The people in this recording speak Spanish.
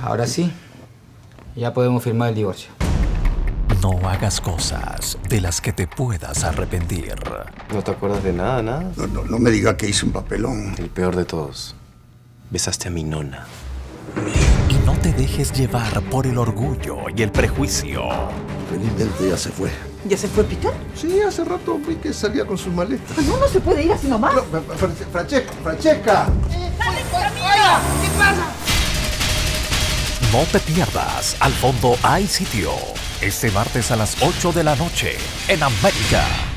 ahora sí, ya podemos firmar el divorcio. No hagas cosas de las que te puedas arrepentir. ¿No te acuerdas de nada, nada? No me diga que hice un papelón. El peor de todos. Besaste a mi nona. Y no te dejes llevar por el orgullo y el prejuicio. Felizmente ya se fue. ¿Ya se fue Peter? Sí, hace rato vi que salía con sus maletas. No se puede ir así nomás. No, Francesca. No te pierdas Al Fondo Hay Sitio. Este martes a las 8 de la noche en América.